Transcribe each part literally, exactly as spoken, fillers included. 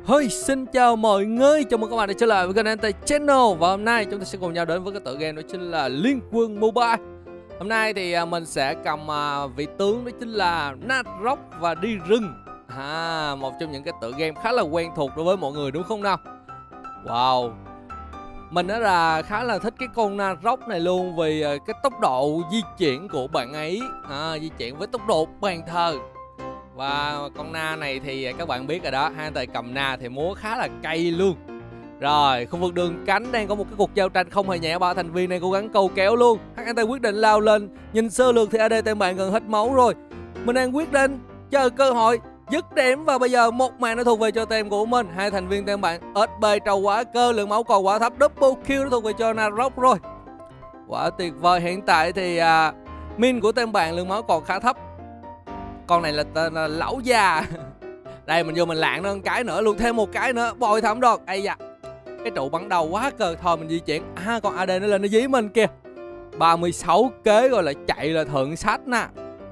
Hey, xin chào mọi người, chào mừng các bạn đã trở lại với kênh Anti Channel. Và hôm nay chúng ta sẽ cùng nhau đến với cái tựa game đó chính là Liên Quân Mobile. Hôm nay thì mình sẽ cầm vị tướng đó chính là Nuzlocke và đi rừng à, một trong những cái tựa game khá là quen thuộc đối với mọi người đúng không nào? Wow, mình đã là khá là thích cái con Nuzlocke này luôn vì cái tốc độ di chuyển của bạn ấy à, di chuyển với tốc độ bàn thờ. Và con Na này thì các bạn biết rồi đó, hai tay cầm Na thì múa khá là cay luôn. Rồi, khu vực đường cánh đang có một cái cuộc giao tranh không hề nhẹ, ba thành viên này cố gắng câu kéo luôn. hát en tê quyết định lao lên, nhìn sơ lược thì a đê tem bạn gần hết máu rồi. Mình đang quyết định chờ cơ hội dứt điểm và bây giờ một màn nó thuộc về cho tem của mình. Hai thành viên tem bạn ét bê trâu quá cơ, lượng máu còn quá thấp, double kill nó thuộc về cho Nuzlocke rồi. Quá tuyệt vời. Hiện tại thì à, min của tem bạn lượng máu còn khá thấp. Con này là tên là lão già. Đây mình vô mình lạng nó một cái nữa luôn, thêm một cái nữa, bồi thẩm đột. Ây da, cái trụ bắn đầu quá cơ. Thôi mình di chuyển. À, con a đê nó lên nó dí mình kìa. Ba mươi sáu kế rồi lại chạy là thượng sách nè.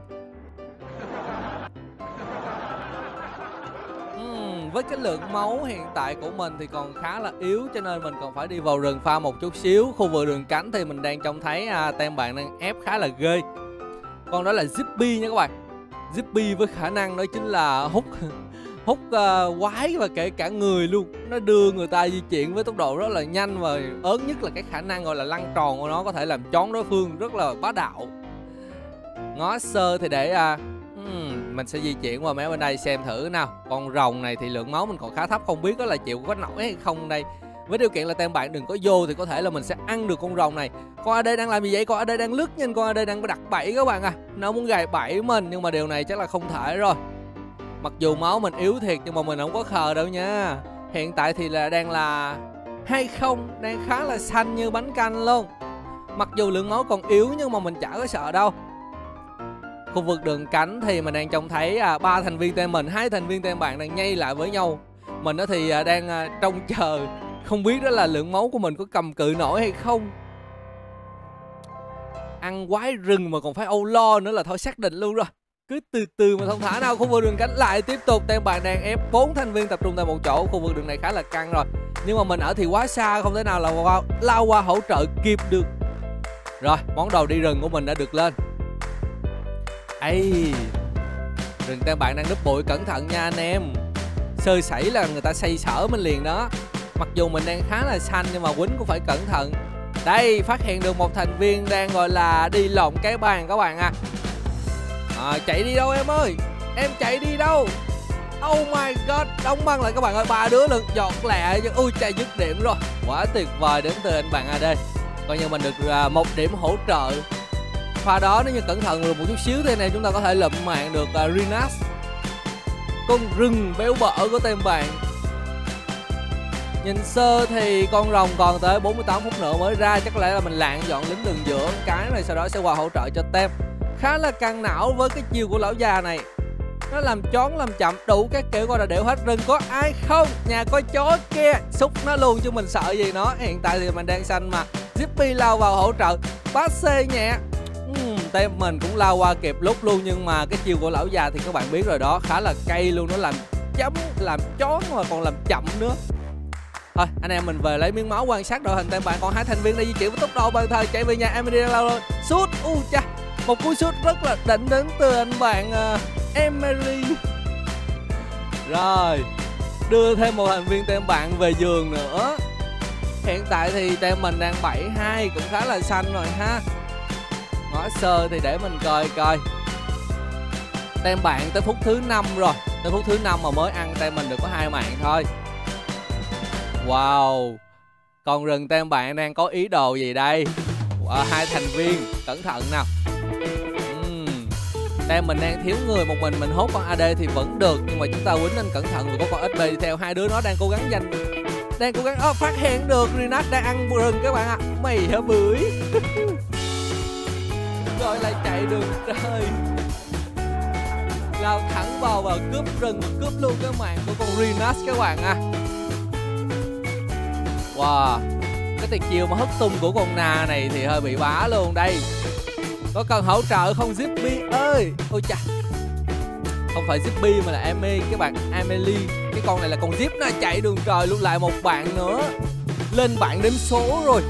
uhm, Với cái lượng máu hiện tại của mình thì còn khá là yếu, cho nên mình còn phải đi vào rừng pha một chút xíu. Khu vực đường cánh thì mình đang trông thấy à, tem bạn đang ép khá là ghê. Con đó là Zippy nha các bạn. Zippy với khả năng đó chính là hút hút uh, quái và kể cả người luôn. Nó đưa người ta di chuyển với tốc độ rất là nhanh và ớn nhất là cái khả năng gọi là lăn tròn của nó có thể làm chón đối phương rất là bá đạo. Ngó sơ thì để uh, hmm, mình sẽ di chuyển qua mé bên đây xem thử nào. Con rồng này thì lượng máu mình còn khá thấp, không biết đó là chịu có nổi hay không đây. Với điều kiện là tem bạn đừng có vô thì có thể là mình sẽ ăn được con rồng này. Con a đê đang làm gì vậy? Con a đê đang lướt nhìn, con a đê đang đặt bẫy các bạn à. Nó muốn gài bẫy mình nhưng mà điều này chắc là không thể rồi. Mặc dù máu mình yếu thiệt nhưng mà mình không có khờ đâu nha. Hiện tại thì là đang là hai không, đang khá là xanh như bánh canh luôn. Mặc dù lượng máu còn yếu nhưng mà mình chả có sợ đâu. Khu vực đường cánh thì mình đang trông thấy à, ba thành viên tem mình, hai thành viên tem bạn đang nhây lại với nhau. Mình đó thì à, đang à, trông chờ, không biết đó là lượng máu của mình có cầm cự nổi hay không. Ăn quái rừng mà còn phải âu lo nữa là thôi xác định luôn rồi. Cứ từ từ mà thông thả nào. Khu vực đường cánh lại tiếp tục, tem bạn đang ép bốn thành viên tập trung tại một chỗ. Khu vực đường này khá là căng rồi, nhưng mà mình ở thì quá xa, không thể nào là lao, lao qua hỗ trợ kịp được. Rồi, món đồ đi rừng của mình đã được lên. Ây, rừng tem bạn đang núp bụi, cẩn thận nha anh em. Sơ sẩy là người ta xây sở mình liền đó. Mặc dù mình đang khá là xanh nhưng mà quýnh cũng phải cẩn thận. Đây, phát hiện được một thành viên đang gọi là đi lộn cái bàn các bạn à. à Chạy đi đâu em ơi? Em chạy đi đâu? Oh my god, đóng băng lại các bạn ơi. Ba đứa lần giọt lẹ chứ. Ui chạy dứt điểm rồi. Quá tuyệt vời đến từ anh bạn a đê. Coi như mình được uh, một điểm hỗ trợ. Pha đó nếu như cẩn thận được một chút xíu thế này chúng ta có thể lụm mạng được uh, Rinas, con rừng béo bở của tem bạn. Nhìn sơ thì con rồng còn tới bốn mươi tám phút nữa mới ra, chắc có lẽ là mình lạng dọn lính đường giữa cái này, sau đó sẽ qua hỗ trợ cho tem. Khá là căng não với cái chiều của lão già này. Nó làm chón làm chậm đủ các kiểu, coi là đều hết rừng. Có ai không? Nhà có chó kia, xúc nó luôn chứ mình sợ gì nó. Hiện tại thì mình đang xanh mà. Zippy lao vào hỗ trợ, bát xê nhẹ. uhm, Tem mình cũng lao qua kịp lúc luôn, nhưng mà cái chiều của lão già thì các bạn biết rồi đó, khá là cay luôn. Nó làm chấm, làm chón mà còn làm chậm nữa. Thôi anh em mình về lấy miếng máu quan sát đội hình tem bạn. Còn hai thành viên đang di chuyển với tốc độ bàn thờ chạy về nhà. Emily đang lao lên sút, u cha, một cú sút rất là đỉnh đến từ anh bạn uh, Emily. Rồi, đưa thêm một thành viên tem bạn về giường nữa. Hiện tại thì tem mình đang bảy hai, cũng khá là xanh rồi ha. Ngõ sơ thì để mình coi coi. Tem bạn tới phút thứ năm rồi, tới phút thứ năm mà mới ăn, tem mình được có hai mạng thôi. Wow, con rừng tem bạn đang có ý đồ gì đây? Wow, hai thành viên, cẩn thận nào. uhm. Tem mình đang thiếu người, một mình mình hốt con a đê thì vẫn được, nhưng mà chúng ta quýnh nên cẩn thận vì có con ét bê đi theo. Hai đứa nó đang cố gắng giành, đang cố gắng oh, phát hiện được Rinas đang ăn rừng các bạn ạ. À. Mày hả bưởi. Rồi lại chạy đường trời, lao thẳng vào và cướp rừng, cướp luôn cái mạng của con Rinas các bạn à. Wow, cái tuyệt chiêu mà hất tung của con Na này thì hơi bị bá luôn. Đây, có cần hỗ trợ không Zippy ơi? Ôi chà, không phải Zippy mà là Amy, các bạn. Amelie. Cái con này là con Zip, nó chạy đường trời luôn. Lại một bạn nữa. Lên bảng đếm số rồi.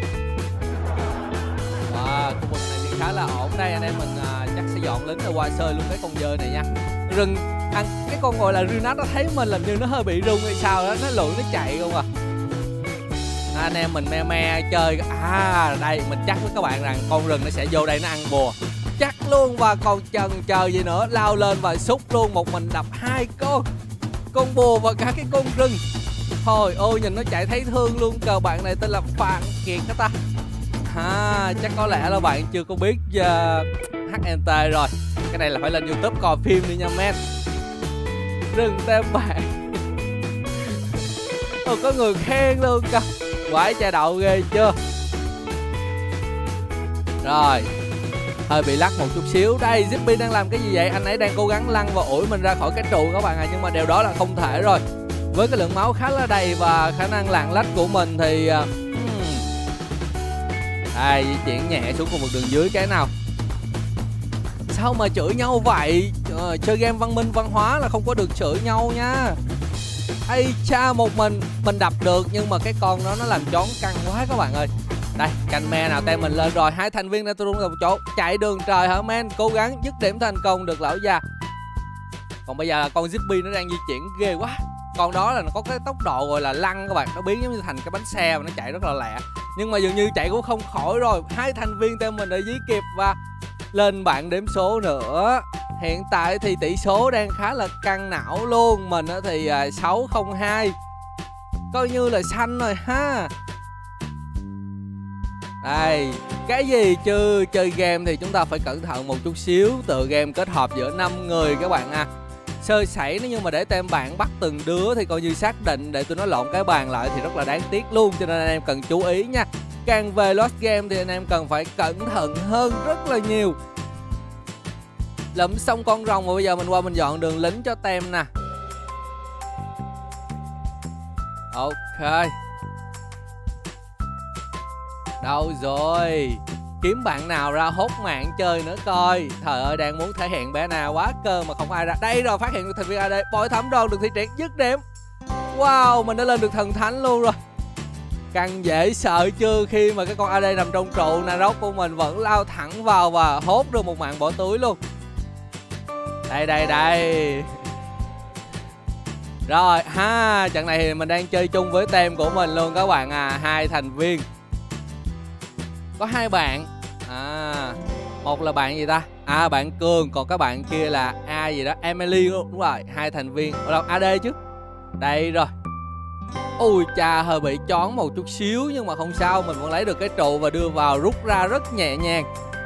Wow, khu vực này thì khá là ổn. Đây anh em mình à, chắc sẽ dọn lính rồi qua sơi luôn cái con dơi này nha. Rừng ăn cái con gọi là Rinat nó thấy mình làm như nó hơi bị rung hay sao đó, nó lụi nó chạy không à. À, anh em mình me me chơi. À đây mình chắc với các bạn rằng con rừng nó sẽ vô đây nó ăn bùa chắc luôn, và còn chần chờ gì nữa, lao lên và xúc luôn. Một mình đập hai con con bùa và cả cái con rừng. Thôi ôi nhìn nó chạy thấy thương luôn. Cờ bạn này tên là Phan Kiệt hả ta? À, chắc có lẽ là bạn chưa có biết uh, hát en tê rồi. Cái này là phải lên YouTube coi phim đi nha men. Rừng tem bạn. Ồ, có người khen luôn cơ. Quái cha đậu ghê chưa. Rồi, hơi bị lắc một chút xíu. Đây Zippy đang làm cái gì vậy? Anh ấy đang cố gắng lăn và ủi mình ra khỏi cái trụ các bạn ạ. À. Nhưng mà điều đó là không thể rồi. Với cái lượng máu khá là đầy và khả năng lạng lách của mình thì uh, đây, di chuyển nhẹ xuống khu vực đường dưới cái nào. Sao mà chửi nhau vậy? Ờ, chơi game văn minh văn hóa là không có được chửi nhau nha. Ây cha, một mình mình đập được nhưng mà cái con đó nó làm chón căng quá các bạn ơi. Đây, canh me nào tem mình lên rồi. Hai thành viên đang tung một chỗ chạy đường trời hả men. Cố gắng dứt điểm thành công được lão già. Còn bây giờ là con Zippy nó đang di chuyển ghê quá. Con đó là nó có cái tốc độ gọi là lăn các bạn. Nó biến giống như thành cái bánh xe mà nó chạy rất là lẹ. Nhưng mà dường như chạy cũng không khỏi rồi. Hai thành viên tem mình đã dí kịp và lên bảng đếm số nữa. Hiện tại thì tỷ số đang khá là căng não luôn. Mình thì sáu không hai. Coi như là xanh rồi ha. Đây, cái gì chứ chơi game thì chúng ta phải cẩn thận một chút xíu. Tựa game kết hợp giữa năm người các bạn à. Sơ sẩy nếu như mà để tem bạn bắt từng đứa thì coi như xác định để tụi nó lộn cái bàn lại thì rất là đáng tiếc luôn. Cho nên anh em cần chú ý nha. Càng về Lost Game thì anh em cần phải cẩn thận hơn rất là nhiều. Lụm xong con rồng và bây giờ mình qua mình dọn đường lính cho tem nè. Ok. Đâu rồi? Kiếm bạn nào ra hốt mạng chơi nữa coi. Trời ơi, đang muốn thể hiện bé nào quá cơ mà không ai ra. Đây rồi, phát hiện được thành viên a đê. Bội thẩm đoàn được thi triển dứt điểm. Wow, mình đã lên được thần thánh luôn rồi. Càng dễ sợ chưa khi mà cái con a đê nằm trong trụ Narok của mình vẫn lao thẳng vào và hốt được một mạng bỏ túi luôn. Đây đây đây. Rồi ha, trận này thì mình đang chơi chung với tem của mình luôn các bạn à. Hai thành viên. Có hai bạn. À, một là bạn gì ta? À, bạn Cường. Còn các bạn kia là A gì đó, Emily luôn. Đúng rồi, hai thành viên. Ở đâu? a đê chứ. Đây rồi. Ui cha, hơi bị chón một chút xíu nhưng mà không sao, mình vẫn lấy được cái trụ và đưa vào rút ra rất nhẹ nhàng.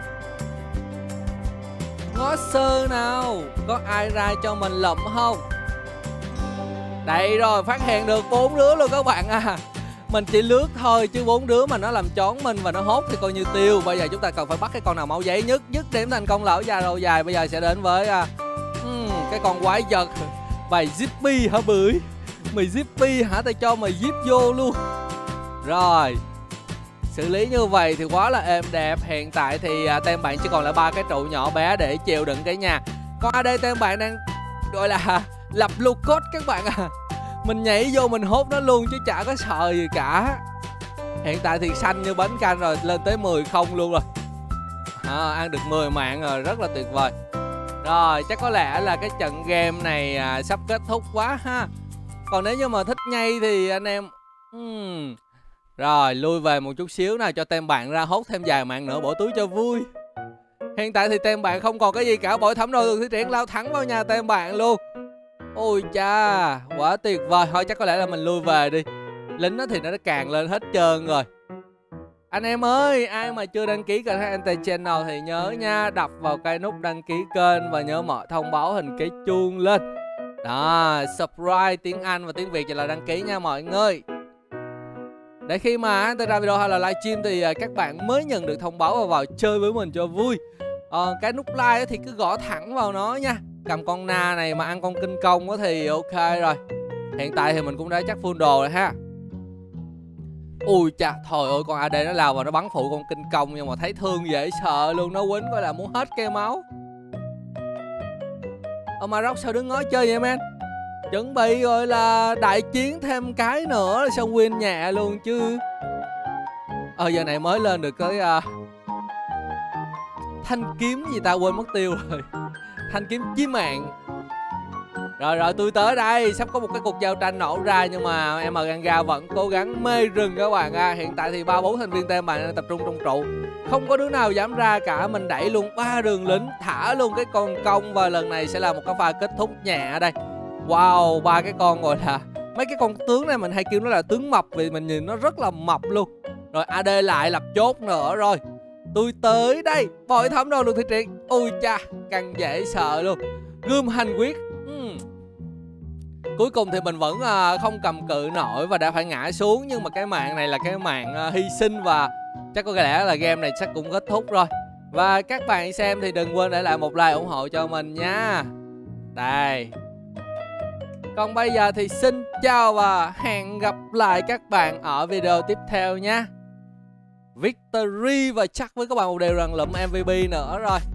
Ngó sơ nào, có ai ra cho mình lụm không? Đây rồi, phát hiện được bốn đứa luôn các bạn à. Mình chỉ lướt thôi chứ bốn đứa mà nó làm chón mình và nó hốt thì coi như tiêu. Bây giờ chúng ta cần phải bắt cái con nào máu giấy nhất. Dứt điểm thành công lão già đầu dài. Bây giờ sẽ đến với à, um, cái con quái vật. Bài Zippy hả bưởi? Mày Zippy hả? Tao cho mày zip vô luôn. Rồi, xử lý như vậy thì quá là êm đẹp. Hiện tại thì à, tem bạn chỉ còn lại ba cái trụ nhỏ bé để chịu đựng cái nhà. Còn ở đây tem bạn đang gọi là lập lô code các bạn à. Mình nhảy vô mình hốt nó luôn chứ chả có sợ gì cả. Hiện tại thì xanh như bánh canh rồi, lên tới mười không luôn rồi. À, ăn được mười mạng rồi, rất là tuyệt vời. Rồi, chắc có lẽ là cái trận game này à, sắp kết thúc quá ha. Còn nếu như mà thích nhây thì anh em uhm. Rồi, lui về một chút xíu nào cho tem bạn ra hốt thêm vài mạng nữa bỏ túi cho vui. Hiện tại thì tem bạn không còn cái gì cả. Bội thẩm đồ được thi triển lao thẳng vào nhà tem bạn luôn. Ôi cha, quá tuyệt vời. Thôi chắc có lẽ là mình lui về đi. Lính nó thì nó đã càng lên hết trơn rồi. Anh em ơi, ai mà chưa đăng ký kênh hát en tê Channel thì nhớ nha, đập vào cái nút đăng ký kênh và nhớ mở thông báo hình cái chuông lên. Đó, subscribe tiếng Anh và tiếng Việt chỉ là đăng ký nha mọi người. Để khi mà hát en tê ra video hay là livestream thì các bạn mới nhận được thông báo và vào chơi với mình cho vui. Ờ, cái nút like thì cứ gõ thẳng vào nó nha. Cầm con na này mà ăn con kinh công thì ok rồi. Hiện tại thì mình cũng đã chắc full đồ rồi ha. Ui cha, thôi ơi, con a đê nó lao vào nó bắn phụ con kinh công nhưng mà thấy thương dễ sợ luôn. Nó quýnh coi là muốn hết cây máu. Ở Maroc sao đứng ngó chơi vậy men? Chuẩn bị gọi là đại chiến thêm cái nữa xong win nhẹ luôn chứ. Ờ giờ này mới lên được cái uh, thanh kiếm gì ta quên mất tiêu rồi. Thanh kiếm chí mạng. Rồi rồi tôi tới đây, sắp có một cái cuộc giao tranh nổ ra nhưng mà em Ganga vẫn cố gắng mê rừng các bạn à. Hiện tại thì ba bốn thành viên team bạn đang tập trung trong trụ, không có đứa nào dám ra cả. Mình đẩy luôn ba đường lính, thả luôn cái con công và lần này sẽ là một cái pha kết thúc nhẹ ở đây. Wow, ba cái con gọi là mấy cái con tướng này mình hay kêu nó là tướng mập vì mình nhìn nó rất là mập luôn. Rồi a đê lại lập chốt nữa rồi. Tôi tới đây, bội thẩm đồ được thi triển. Ui cha, càng dễ sợ luôn. Gươm hành quyết. uhm. Cuối cùng thì mình vẫn uh, không cầm cự nổi và đã phải ngã xuống. Nhưng mà cái mạng này là cái mạng uh, hy sinh và chắc có lẽ là game này chắc cũng kết thúc rồi. Và các bạn xem thì đừng quên để lại một like ủng hộ cho mình nha. Đây. Còn bây giờ thì xin chào và hẹn gặp lại các bạn ở video tiếp theo nha. Victory và chắc với các bạn một điều rằng lụm em vê pê nữa rồi.